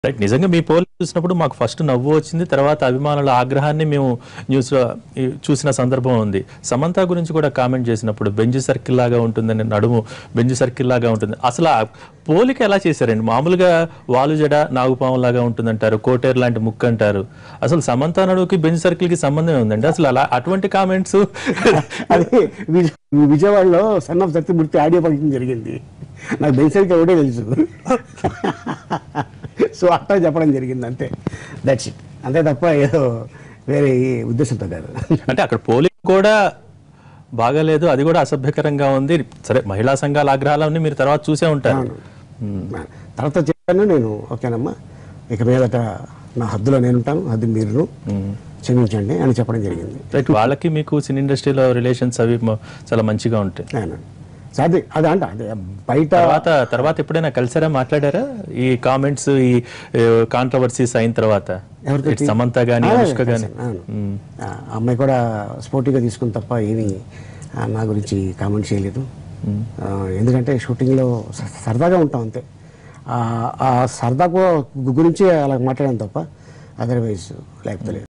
Right. నిజంగా మీ pole చూసినప్పుడు మాకు ఫస్ట్ నవ్వు వచ్చింది. తర్వాత అభిమానుల ఆగ్రహాన్ని మేము న్యూస్‌లో చూసిన సందర్భం ఉంది. సమంత గురించి కూడా కామెంట్ చేసినప్పుడు బెంజ్ సర్కిల్ లాగా ఉంటుందని, నడుము బెంజ్ సర్కిల్ లాగా ఉంటుంది. అసలు ఆ పోలిక ఎలా చేశారండి? మామూలుగా వాలు జడ నాగుపాము లాగా ఉంటుందంటారు. కోటేరు లాంటి ముక్కు అంటారు. అసలు సమంత నడుముకి బెంజ్ సర్కిల్‌కి సంబంధం ఉందండి? అసలు అలా అటువంటి కామెంట్స్ అది విజయవాడలో son of Satyamurthy audio function జరిగింది. నాకు బెంజ్ సర్కిల్ ఒకటే తెలుసు. సో అట్లా చెప్పడం జరిగింది అంతే. That's it. అంతే తప్ప ఏదో వేరే ఉద్దేశంతో కాదు. అంటే అక్కడ పోలిక కూడా బాగాలేదు, అది కూడా అసభ్యకరంగా ఉంది. సరే, మహిళా సంఘాల ఆగ్రహాలన్నీ మీరు తర్వాత చూసే ఉంటారు. తర్వాత చెప్పాను నేను, ఓకేనమ్మా ఇక మీదట నా హద్దులో నేను ఉంటాను, హద్దు మీరు క్షమించండి అని చెప్పడం జరిగింది. రైట్. వాళ్ళకి మీకు సినీ ఇండస్ట్రీలో రిలేషన్స్ అవి చాలా మంచిగా ఉంటాయి. అదే అదే అంటే అదే బయట తర్వాత ఎప్పుడైనా కలిసారా, మాట్లాడారా? ఈ కామెంట్స్, ఈ కాంట్రవర్సీస్ అయిన తర్వాత సమంత గానీ అనుష్క గానీ? అమ్మాయి కూడా స్పోర్టివ్గా తీసుకుని తప్ప ఏమీ నా గురించి కామెంట్ చేయలేదు. ఎందుకంటే షూటింగ్లో సరదాగా ఉంటాం అంతే. ఆ సరదా గురించి అలా మాట్లాడాను తప్ప అదర్వైజ్ లేకపోతే లేదు.